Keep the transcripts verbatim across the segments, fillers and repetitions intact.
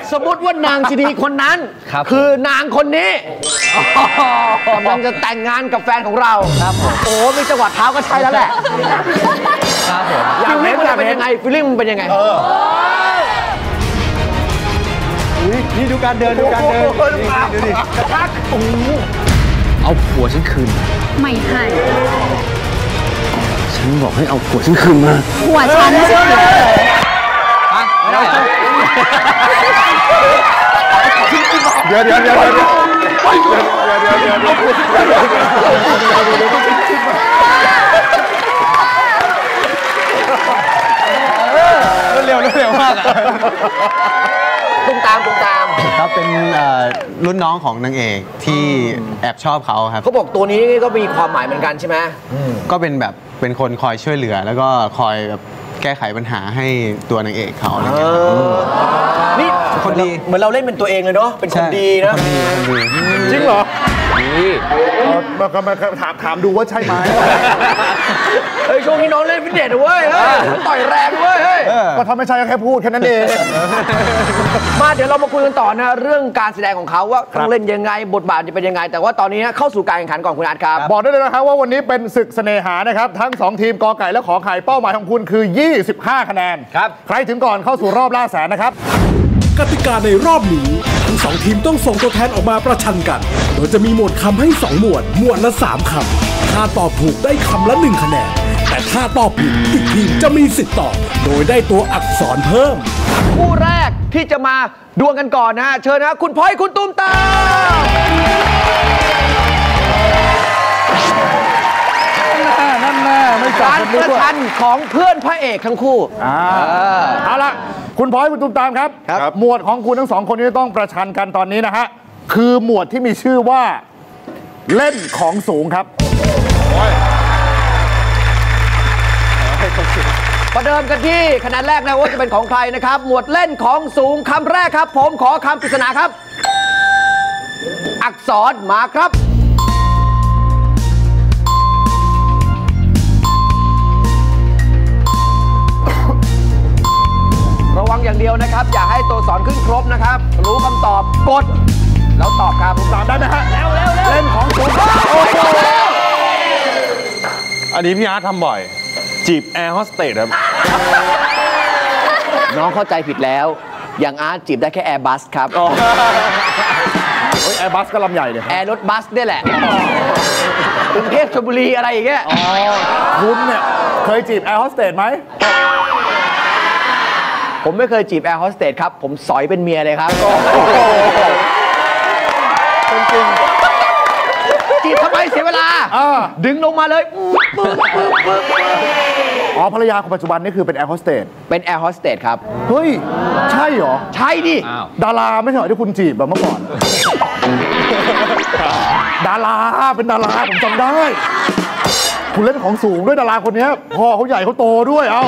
สมมติว่านางซีดีคนนั้นคือนางคนนี้กำลังจะแต่งงานกับแฟนของเราครับโอ้มีจังหวะเท้าก็ใช่แล้วแหละครับผมฟิลลิ่งมันเป็นยังไงฟิลลิ่งมันเป็นยังไงนี่ดูการเดินดูการเดินดูดิโอ้เอาผัวฉันคืนไม่ให้ฉันบอกให้เอาผัวฉันคืนมาผัวฉันไม่ใช่ผัวไม่ได้เดี๋ยวเดี๋ยวเดี๋ยวเดี๋ยวเดี๋ยวเดี๋ยวเดี๋ยวเดี๋ยวเร็วเร็วมากอ่ะตุ้มตามตุ้มตามครับเป็นรุ่นน้องของนางเอกที่แอบชอบเขาครับเขาบอกตัวนี้ก็มีความหมายเหมือนกันใช่ไหมก็เป็นแบบเป็นคนคอยช่วยเหลือแล้วก็คอยแบบแก้ไขปัญหาให้ตัวนางเอกเขาอะไรเงี้ยนี่คนดีเหมือนเราเล่นเป็นตัวเองเลยเนาะเป็นคนดีนะจริงเหรอนี่มามาถามถามดูว่าใช่ไหมเฮ้ยช่วงนี้น้องเล่นฟิตเนสเว้ยต่อยแรงเว้ยก็ถ้าไม่ใช่ก็แค่พูดแค่นั้นเองมาเดี๋ยวเรามาคุยกันต่อนะเรื่องการแสดงของเขาว่าต้องเล่นยังไงบทบาทจะเป็นยังไงแต่ว่าตอนนี้เข้าสู่การแข่งขันก่อนคุณอาร์ตครับบอกได้เลยนะครับว่าวันนี้เป็นศึกเสน่หานะครับทั้งสองทีมกอไก่และขอไข่เป้าหมายของคุณคือยี่สิบห้าคะแนนครับใครถึงก่อนเข้าสู่รอบล่าแสนนะครับกติกาในรอบนี้ทั้งสองทีมต้องส่งตัวแทนออกมาประชันกันโดยจะมีหมวดคำให้สองหมวดหมวดละสามคำถ้าตอบถูกได้คำละหนึ่งคะแนนแต่ถ้าตอบผิดอีกทีมจะมีสิทธิ์ตอบโดยได้ตัวอักษรเพิ่มคู่แรกที่จะมาดวลกันก่อนนะฮะเชิญนะคุณพลอยคุณตุ้มตามนั่นแน่ไม่จับการประชันของเพื่อนพระเอกทั้งคู่เอาละคุณพลอยคุณตุ้มตามครับหมวดของคุณทั้งสองคนนี้ต้องประชันกันตอนนี้นะฮะคือหมวดที่มีชื่อว่าเล่นของสูงครับประเดิมกันที่คะแนนแรกนะว่าจะเป็นของใครนะครับหมวดเล่นของสูงคำแรกครับผมขอคำปริศนาครับอักษรมาครับระวังอย่างเดียวนะครับอย่าให้ตัวสอนขึ้นครบนะครับรู้คำตอบกดแล้วตอบครับตอบได้ไหมฮะแล้วแล้วเล่นของสูงอันนี้พี่อาร์ตทำบ่อยจีบแอร์โฮสเตสครับน้องเข้าใจผิดแล้วอย่างอาร์ตจีบได้แค่แอร์บัสครับแอร์บัสก็ลำใหญ่เลยแอร์รถบัสนี่แหละกรุงเทพชลบุรีอะไรอย่างเงี้ยคุณเนี่ยเคยจีบแอร์โฮสเตสไหมผมไม่เคยจีบแอร์โฮสเตสครับผมสอยเป็นเมียเลยครับจริงจีบทำไมเสียเวลาดึงลงมาเลยอ๋อภรรยาคนปัจจุบันนี่คือเป็นแอร์โฮสเตสเป็นแอร์โฮสเตสครับเฮ้ยใช่เหรอใช่ดิดาราไม่ใช่เหรอที่คุณจีบแบบเมื่อก่อนดาราเป็นดาราผมจำได้คุณเล่นของสูงด้วยดาราคนนี้พ่อเขาใหญ่เขาโตด้วยเอ้า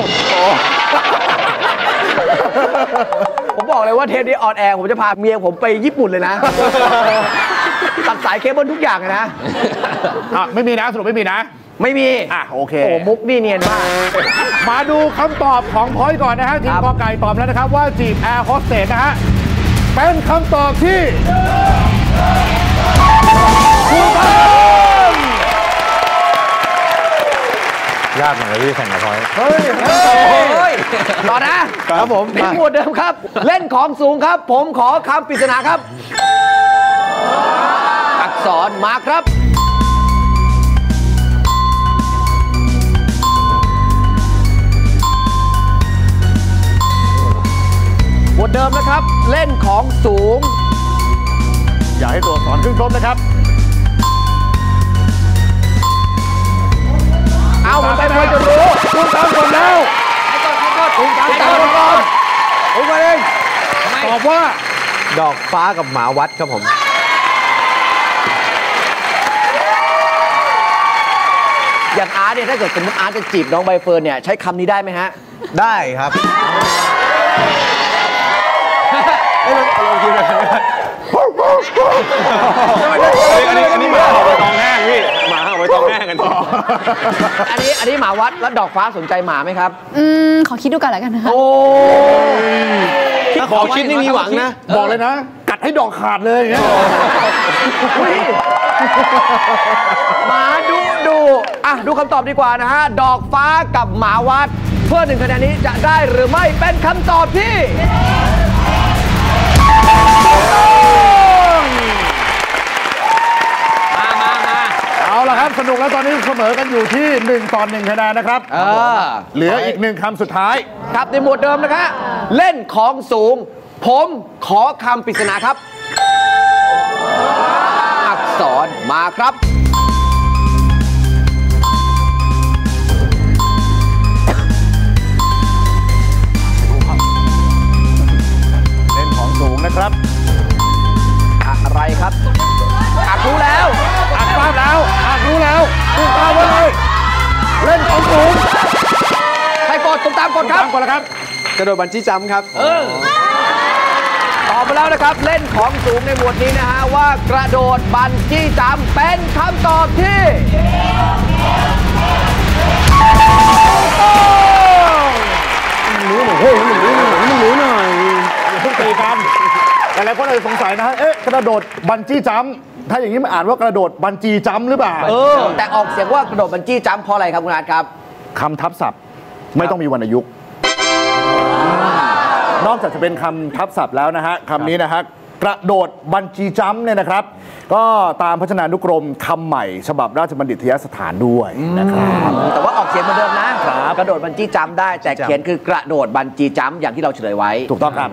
ผมบอกเลยว่าเทปนี้ออนแอร์ผมจะพาเมียผมไปญี่ปุ่นเลยนะตัดสายเคเบิลทุกอย่างนะไม่มีนะสรุปไม่มีนะไม่มีอ่ะโอเคโอ้มุกนี่เนียนมากมาดูคำตอบของพอยต์ก่อนนะฮะทีมกอไก่ตอบแล้วนะครับว่าจีบแอร์โฮสเตสนะฮะเป็นคำตอบที่ถูกต้องยากเหมือนกันที่แข่งกับพอยต์เฮ้ยต่อนะครับผมในหมวดเดิมครับเล่นของสูงครับผมขอคำปริศนาครับอักษรมาครับหมวดเดิมนะครับเล่นของสูงอย่าให้ตัวสอนขึ้นครบนะครับเอาผมไปพอจะรู้คุณตามก่อนแล้วคุณตามก่อนผมเองตอบว่าดอกฟ้ากับหมาวัดครับผมอย่างอาร์ตเนี่ยถ้าเกิดสมมติอาร์ตจะจีบน้องใบเฟิร์นเนี่ยใช้คำนี้ได้ไหมฮะได้ครับอันนี้อันนี้หมาเอาไปตองแห้งพี่หมาเอาไปตองแห้งกันอันนี้อันนี้หมาวัดแล้วดอกฟ้าสนใจหมาไหมครับอืมขอคิดดูกันแล้วกันนะคะโอ้คิถ้าขอคิดนี่มีหวังนะบอกเลยนะ กัดให้ดอกขาดเลยอย่างเงี้ยมาดูดูอ่ะดูคำตอบดีกว่านะฮะ ดอกฟ้ากับหมาวัด เพื่อหนึ่งคะแนนนี้จะได้หรือไม่เป็นคำตอบที่มามามาเอาละครับสนุกแล้วตอนนี้เสมอกันอยู่ที่หนึ่งต่อหนึ่งคะแนนนะครับเออเหลืออีกหนึ่งคำสุดท้ายครับในหมวดเดิมนะคะเล่นของสูง ผมขอคำปริศนาครับ อักษรมาครับเล่นของสูงนะครับอะไรครับอักรู้แล้วอัดทราบแล้วอัดรู้แล้วตุ้มตามไว้เลย เล่นของสูงใครกดตุ้มตามกดครับตามก่อนแล้วครับกระโดดบันจี้จัมป์ครับตอบมาแล้วนะครับ เล่นของสูงในหมวดนี้นะฮะ ว่ากระโดดบันจี้จัมป์เป็นคำตอบที่รู้หน่อยเฮ้ยรู้หน่อยรู้หน่อยเพิ่งตีกันแต่หลายคนอาจจะสงสัยนะฮะเอ๊ะกระโดดบันจี้จัมป์ถ้าอย่างนี้มันอ่านว่ากระโดดบันจี้จัมป์หรือเปล่าเออ แต่ออกเสียงว่ากระโดดบันจี้จัมป์เพราะอะไรครับคุณอาร์ตครับคำทับศัพท์ไม่ต้องมีวรรณยุกต์นอกจากจะเป็นคำทับศัพท์แล้วนะฮะคำนี้นะฮะกระโดดบันจี้จัมป์เนี่ยนะครับ ก็ตามพจนานุกรมคำใหม่ ฉบับราชบัณฑิตยสถานด้วยนะครับแต่ว่าออกเสียงเหมือนเดิมนะ กระโดดบันจี้จัมป์ได้ แต่เขียนคือกระโดดบันจี้จัมป์อย่างที่เราเฉลยไว้ถูกต้องครับ